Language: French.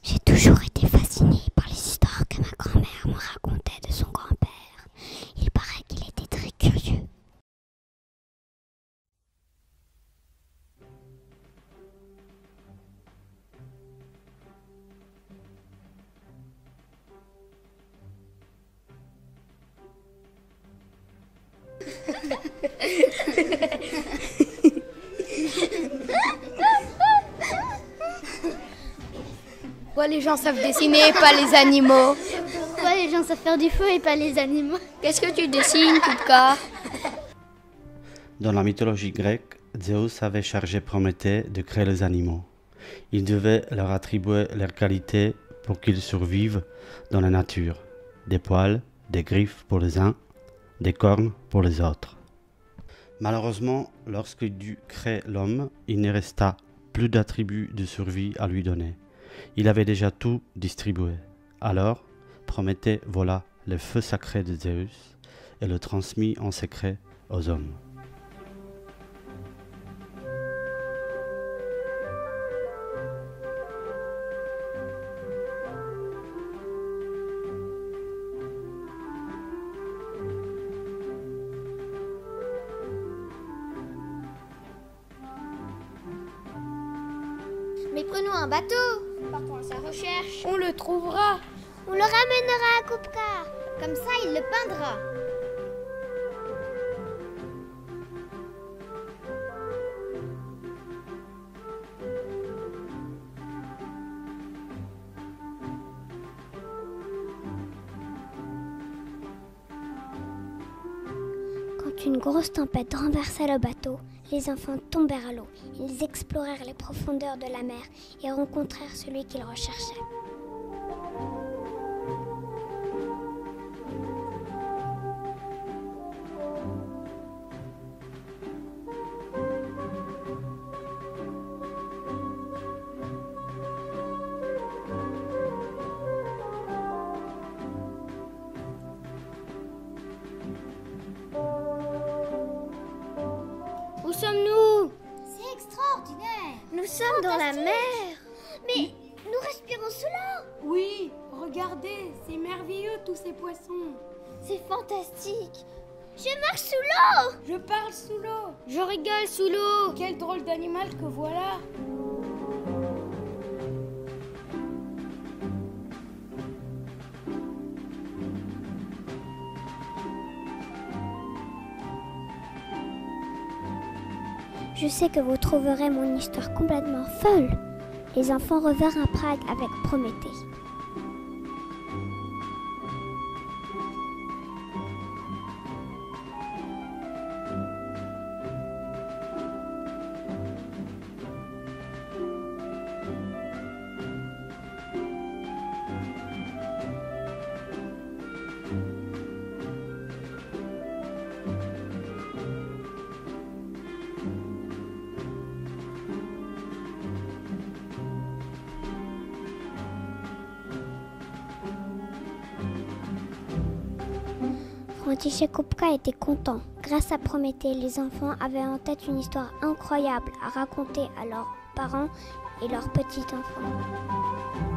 J'ai toujours été fascinée par les histoires que ma grand-mère me racontait de son grand-père. Il paraît qu'il était très curieux. Pourquoi les gens savent dessiner et pas les animaux? Pourquoi les gens savent faire du feu et pas les animaux? Qu'est-ce que tu dessines, Kupka? Dans la mythologie grecque, Zeus avait chargé Prométhée de créer les animaux. Il devait leur attribuer leurs qualités pour qu'ils survivent dans la nature. Des poils, des griffes pour les uns, des cornes pour les autres. Malheureusement, lorsqu'il dut créer l'homme, il ne resta plus d'attributs de survie à lui donner. Il avait déjà tout distribué. Alors, Prométhée vola le feu sacré de Zeus et le transmit en secret aux hommes. Mais prenons un bateau. Partons à sa recherche. On le trouvera. On le ramènera à Kupka. Comme ça, il le peindra. Quand une grosse tempête renversa le bateau, les enfants tombèrent à l'eau. Ils explorèrent les profondeurs de la mer et rencontrèrent celui qu'ils recherchaient. Où sommes-nous? C'est extraordinaire! Nous sommes dans la mer. Mais nous respirons sous l'eau! Oui, regardez, c'est merveilleux tous ces poissons. C'est fantastique! Je marche sous l'eau! Je parle sous l'eau. Je rigole sous l'eau. Quel drôle d'animal que voilà. Je sais que vous trouverez mon histoire complètement folle. Les enfants revinrent à Prague avec Prométhée. František Kupka était content. Grâce à Prométhée, les enfants avaient en tête une histoire incroyable à raconter à leurs parents et leurs petits-enfants.